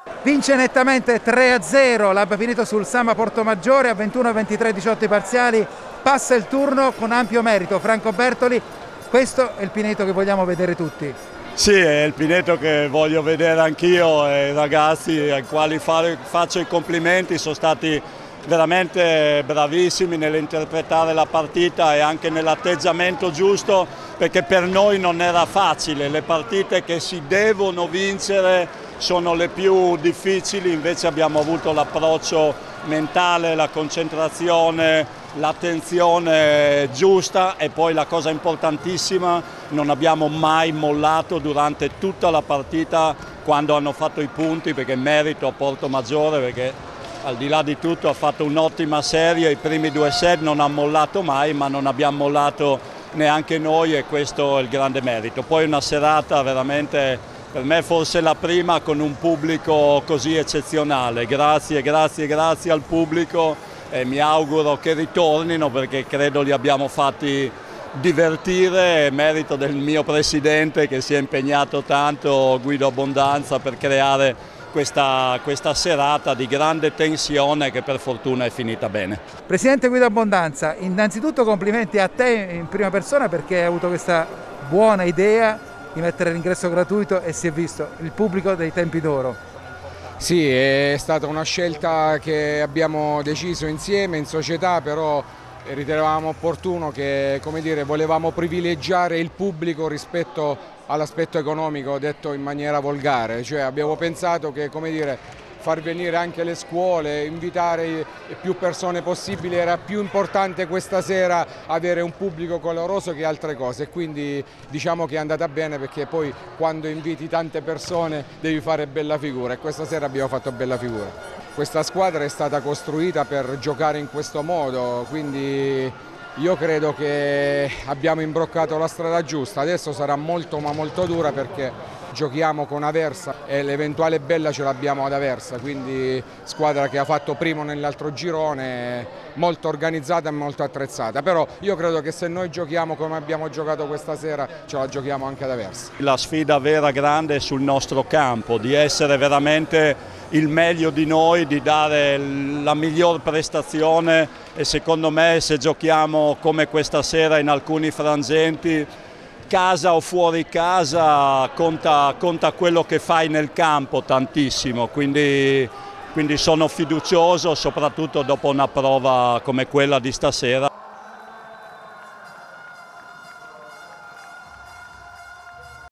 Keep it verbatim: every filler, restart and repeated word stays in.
Vince nettamente tre a zero l'Abba Pineto sul Sama Portomaggiore a ventuno a ventitré diciotto i parziali, passa il turno con ampio merito. Franco Bertoli, questo è il Pineto che vogliamo vedere tutti. Sì, è il Pineto che voglio vedere anch'io, e i ragazzi ai quali fare, faccio i complimenti, sono stati veramente bravissimi nell'interpretare la partita e anche nell'atteggiamento giusto, perché per noi non era facile, le partite che si devono vincere sono le più difficili, invece abbiamo avuto l'approccio mentale, la concentrazione, l'attenzione giusta e poi la cosa importantissima, non abbiamo mai mollato durante tutta la partita quando hanno fatto i punti, perché merito a Portomaggiore, perché al di là di tutto ha fatto un'ottima serie, i primi due set non ha mollato mai, ma non abbiamo mollato neanche noi e questo è il grande merito. Poi una serata veramente, per me forse la prima, con un pubblico così eccezionale. Grazie, grazie, grazie al pubblico e mi auguro che ritornino, perché credo li abbiamo fatti divertire, merito del mio presidente che si è impegnato tanto, Guido Abbondanza, per creare questa, questa serata di grande tensione che per fortuna è finita bene. Presidente Guido Abbondanza, innanzitutto complimenti a te in prima persona perché hai avuto questa buona idea di mettere l'ingresso gratuito e si è visto il pubblico dei tempi d'oro. Sì, è stata una scelta che abbiamo deciso insieme in società, però ritenevamo opportuno che, come dire, volevamo privilegiare il pubblico rispetto all'aspetto economico, detto in maniera volgare, cioè abbiamo pensato che, come dire, far venire anche le scuole, invitare più persone possibili, era più importante questa sera avere un pubblico caloroso che altre cose, e quindi diciamo che è andata bene, perché poi quando inviti tante persone devi fare bella figura e questa sera abbiamo fatto bella figura. Questa squadra è stata costruita per giocare in questo modo, quindi io credo che abbiamo imbroccato la strada giusta. Adesso sarà molto ma molto dura, perché giochiamo con Aversa e l'eventuale bella ce l'abbiamo ad Aversa, quindi squadra che ha fatto primo nell'altro girone, molto organizzata e molto attrezzata, però io credo che se noi giochiamo come abbiamo giocato questa sera ce la giochiamo anche ad Aversa. La sfida vera grande è sul nostro campo, di essere veramente il meglio di noi, di dare la miglior prestazione, e secondo me se giochiamo come questa sera in alcuni frangenti, casa o fuori casa, conta, conta quello che fai nel campo tantissimo, quindi, quindi sono fiducioso soprattutto dopo una prova come quella di stasera.